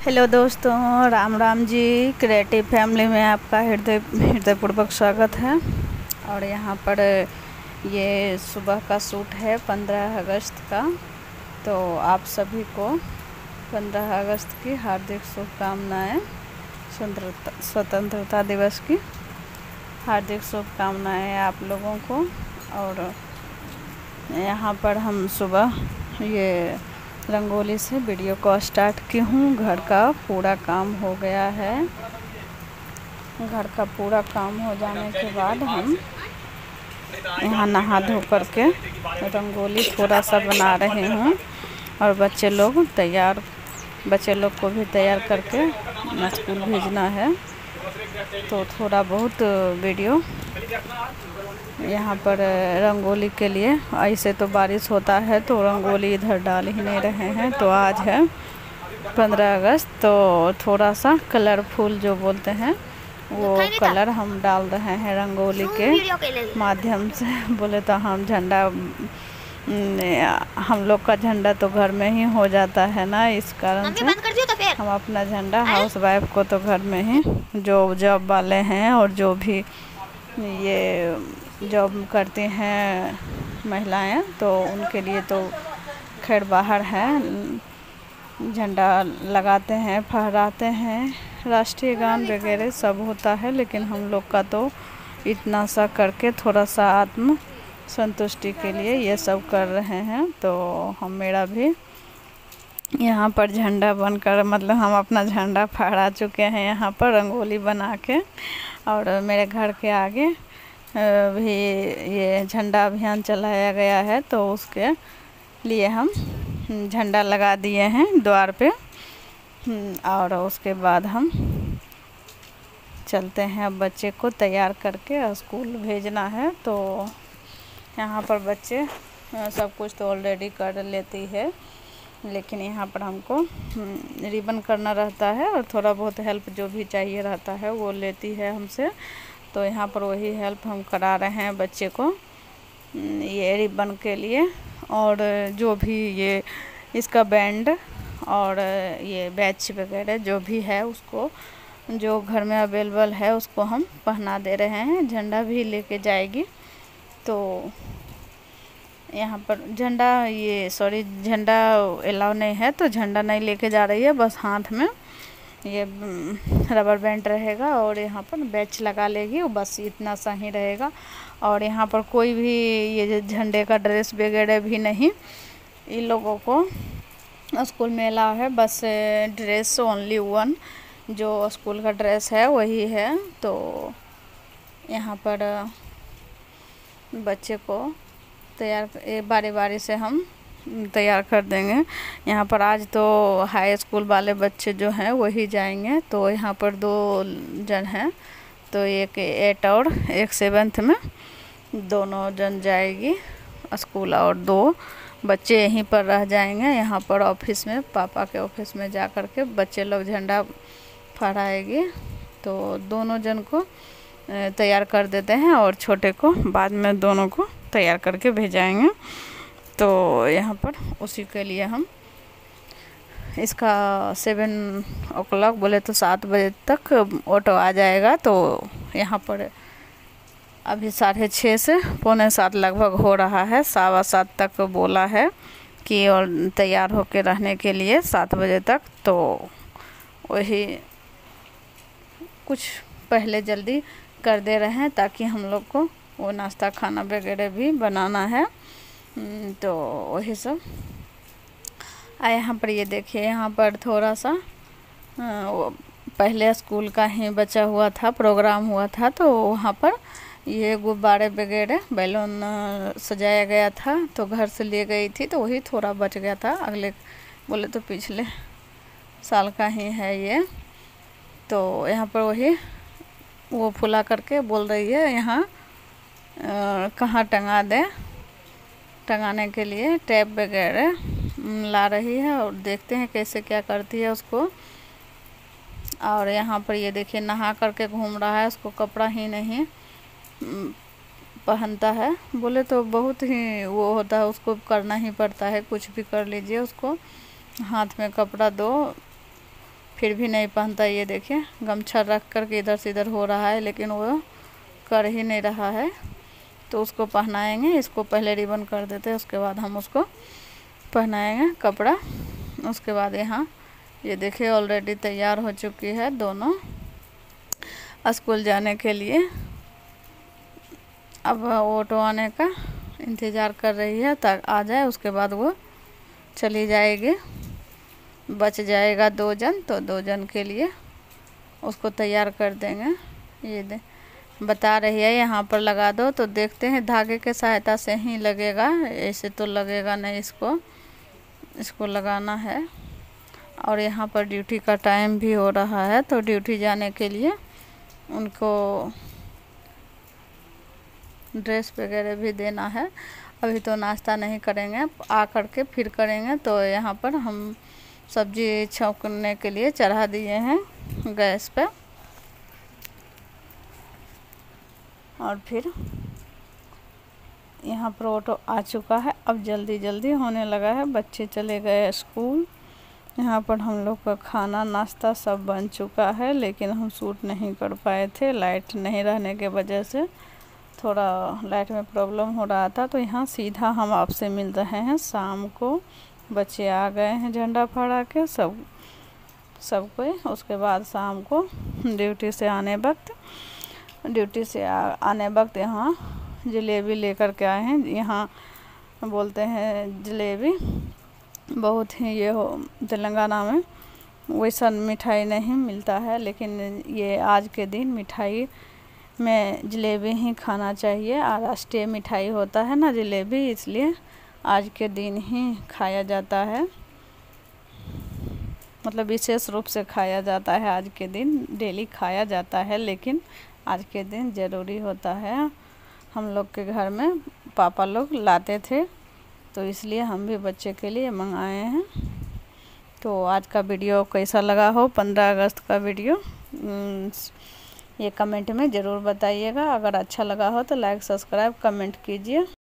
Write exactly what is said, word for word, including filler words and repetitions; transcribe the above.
Hello दोस्तों, Ram Ram ji. Creative family में आपका हृदय हृदयपूर्वक स्वागत है। और यहाँ पर ये सुबह का शूट है पंद्रह अगस्त का। तो आप सभी को पंद्रह अगस्त की हार्दिक शुभकामनाएं। स्वतंत्रता स्वतंत्रता दिवस की हार्दिक शुभकामनाएं आप लोगों को। और यहाँ पर हम सुबह ये रंगोली से वीडियो को स्टार्ट की हूँ। घर का पूरा काम हो गया है। घर का पूरा काम हो जाने के बाद हम यहाँ नहा धो करके रंगोली थोड़ा सा बना रहे हैं। और बच्चे लोग तैयार बच्चे लोग को भी तैयार करके स्कूल भेजना है। तो थोड़ा बहुत वीडियो यहाँ पर रंगोली के लिए, ऐसे तो बारिश होता है तो रंगोली इधर डाल ही नहीं रहे हैं। तो आज है पंद्रह अगस्त, तो थोड़ा सा कलरफुल जो बोलते हैं वो कलर हम डाल रहे हैं रंगोली के माध्यम से। बोले तो हम झंडा, हम लोग का झंडा तो घर में ही हो जाता है ना, इस कारण से हम अपना झंडा हाउस वाइफ को तो घर में ही, जो जॉब वाले हैं और जो भी ये जॉब करती हैं महिलाएं, तो उनके लिए तो खैर बाहर है, झंडा लगाते हैं, फहराते हैं, राष्ट्रीय गान वगैरह सब होता है। लेकिन हम लोग का तो इतना सा करके थोड़ा सा आत्म संतुष्टि के लिए ये सब कर रहे हैं। तो हम मेरा भी यहाँ पर झंडा बनकर, मतलब हम अपना झंडा फहरा चुके हैं यहाँ पर रंगोली बना के। और मेरे घर के आगे भी ये झंडा अभियान चलाया गया है, तो उसके लिए हम झंडा लगा दिए हैं द्वार पे। और उसके बाद हम चलते हैं, अब बच्चे को तैयार करके स्कूल भेजना है। तो यहाँ पर बच्चे सब कुछ तो ऑलरेडी कर लेती है, लेकिन यहाँ पर हमको रिबन करना रहता है और थोड़ा बहुत हेल्प जो भी चाहिए रहता है वो लेती है हमसे। तो यहाँ पर वही हेल्प हम करा रहे हैं बच्चे को ये रिबन के लिए। और जो भी ये इसका बैंड और ये बैच वगैरह जो भी है उसको, जो घर में अवेलेबल है उसको हम पहना दे रहे हैं। झंडा भी लेके जाएगी। तो यहाँ पर झंडा, ये सॉरी झंडा अलाउ नहीं है, तो झंडा नहीं लेके जा रही है, बस हाथ में ये रबर बैंड रहेगा और यहाँ पर बैच लगा लेगी, वो बस इतना सा ही रहेगा। और यहाँ पर कोई भी ये झंडे का ड्रेस वगैरह भी नहीं इन लोगों को स्कूल में अलाउ है। बस ड्रेस ओनली वन, जो स्कूल का ड्रेस है वही है। तो यहाँ पर बच्चे को तैयार बारी बारी से हम तैयार कर देंगे। यहाँ पर आज तो हाई स्कूल वाले बच्चे जो हैं वही जाएंगे। तो यहाँ पर दो जन हैं, तो एक एट और एक सेवेंथ में, दोनों जन जाएगी स्कूल और दो बच्चे यहीं पर रह जाएंगे। यहाँ पर ऑफिस में, पापा के ऑफिस में जा कर के बच्चे लोग झंडा फहराएगी। तो दोनों जन को तैयार कर देते हैं और छोटे को बाद में दोनों को तैयार करके भेजाएंगे। तो यहाँ पर उसी के लिए हम इसका सेवन ओ क्लॉक बोले तो सात बजे तक ऑटो आ जाएगा। तो यहाँ पर अभी साढ़े छः से पौने सात लगभग हो रहा है, सवा सात तक बोला है कि और तैयार होके रहने के लिए सात बजे तक। तो वही कुछ पहले जल्दी कर दे रहे हैं ताकि हम लोग को वो नाश्ता खाना वगैरह भी बनाना है। तो वही सब। आ यहाँ पर ये देखिए, यहाँ पर थोड़ा सा वो पहले स्कूल का ही बचा हुआ था, प्रोग्राम हुआ था, तो वहाँ पर ये गुब्बारे वगैरह बैलून सजाया गया था। तो घर से ले गई थी, तो वही थोड़ा बच गया था, अगले बोले तो पिछले साल का ही है ये। तो यहाँ पर वही वो फुला करके बोल रही है यहाँ कहाँ टंगा दे, टंगाने के लिए टैप वगैरह ला रही है। और देखते हैं कैसे क्या करती है उसको। और यहाँ पर ये देखिए नहा करके घूम रहा है, उसको कपड़ा ही नहीं पहनता है। बोले तो बहुत ही वो होता है, उसको करना ही पड़ता है, कुछ भी कर लीजिए, उसको हाथ में कपड़ा दो फिर भी नहीं पहनता। ये देखिए गमछा रख कर के इधर से इधर हो रहा है, लेकिन वो कर ही नहीं रहा है। तो उसको पहनाएंगे। इसको पहले रिबन कर देते हैं, उसके बाद हम उसको पहनाएंगे कपड़ा। उसके बाद यहाँ ये देखिए ऑलरेडी तैयार हो चुकी है दोनों स्कूल जाने के लिए। अब ऑटो आने का इंतज़ार कर रही है, तक आ जाए उसके बाद वो चली जाएगी। बच जाएगा दो जन, तो दो जन के लिए उसको तैयार कर देंगे। ये दे बता रही है यहाँ पर लगा दो, तो देखते हैं धागे के सहायता से ही लगेगा, ऐसे तो लगेगा नहीं। इसको इसको लगाना है। और यहाँ पर ड्यूटी का टाइम भी हो रहा है, तो ड्यूटी जाने के लिए उनको ड्रेस वगैरह भी देना है। अभी तो नाश्ता नहीं करेंगे, आ कर के फिर करेंगे। तो यहाँ पर हम सब्जी छौंकने के लिए चढ़ा दिए हैं गैस पे। और फिर यहाँ पर ऑटो आ चुका है। अब जल्दी जल्दी होने लगा है, बच्चे चले गए स्कूल। यहाँ पर हम लोग का खाना नाश्ता सब बन चुका है, लेकिन हम शूट नहीं कर पाए थे लाइट नहीं रहने के वजह से। थोड़ा लाइट में प्रॉब्लम हो रहा था। तो यहाँ सीधा हम आपसे मिल रहे हैं शाम को। बच्चे आ गए हैं झंडा फहरा के सब सब कोई। उसके बाद शाम को ड्यूटी से आने वक्त ड्यूटी से आ, आने वक्त यहाँ जलेबी लेकर के आए हैं। यहाँ बोलते हैं जलेबी बहुत ही ये हो तेलंगाना में वैसा मिठाई नहीं मिलता है, लेकिन ये आज के दिन मिठाई में जलेबी ही खाना चाहिए। राष्ट्रीय मिठाई होता है ना जलेबी, इसलिए आज के दिन ही खाया जाता है। मतलब विशेष रूप से खाया जाता है आज के दिन। डेली खाया जाता है, लेकिन आज के दिन ज़रूरी होता है। हम लोग के घर में पापा लोग लाते थे, तो इसलिए हम भी बच्चे के लिए मंगाए हैं। तो आज का वीडियो कैसा लगा हो, पंद्रह अगस्त का वीडियो, ये कमेंट में ज़रूर बताइएगा। अगर अच्छा लगा हो तो लाइक सब्सक्राइब कमेंट कीजिए।